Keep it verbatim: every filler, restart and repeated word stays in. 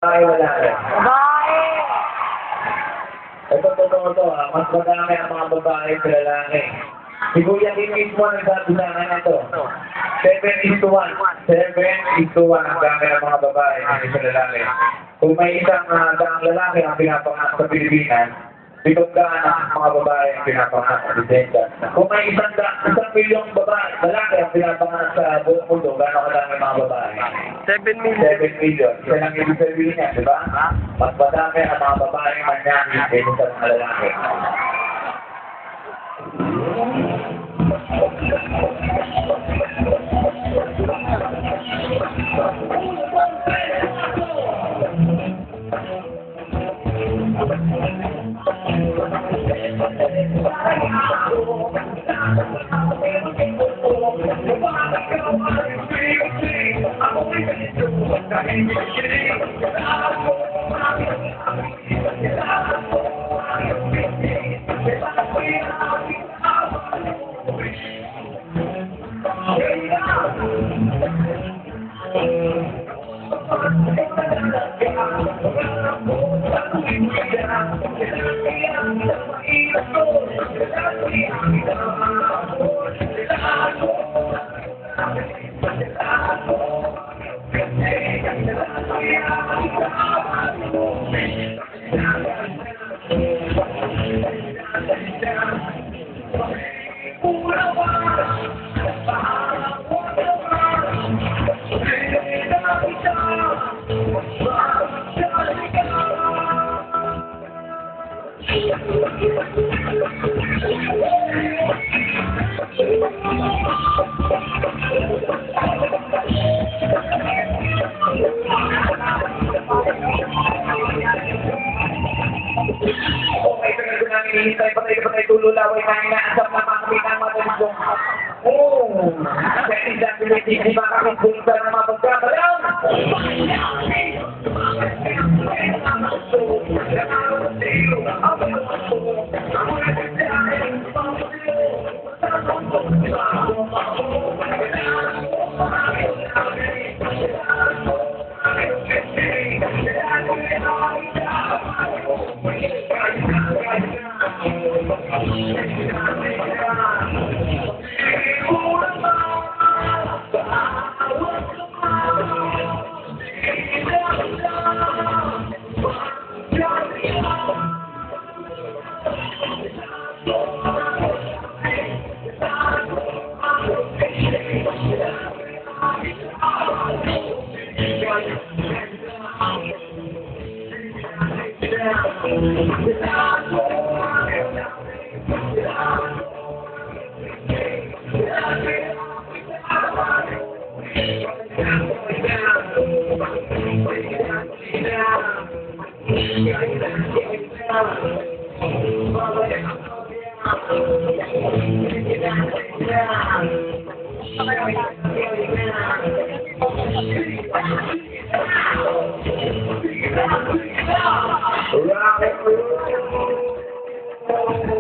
babae wala rin. Babae! Ito, totoo to, ah. Mas madami ang mga babae sa lalaki. Si Kuya Kim mismo ang nagsabi sa akin ito. seven is to one. seven is to one ang dami ng mga babae sa lalaki. Kung may isang uh, daang lalaki ang pinapanganak sa Pilipinas, pitong daan ang mga babae ang pinapanganak sa Lisensya. Kung may isang, da, isang milyong babae, lalaki ang pinapanganak sa buong mundo, gano'ng kadami mga babae? seven million. seven million. Isa lang ibig sabihin niya, di ba? Mas madami ang mga babae manyanyi kaysa sa mga lalaki. Hinihintay pa tayo pa tayo tululaway na inaasap na makakita ang mga tayo. Oo! Kasi dahil hindi makakita ng mga pagkakalaw. Yeah.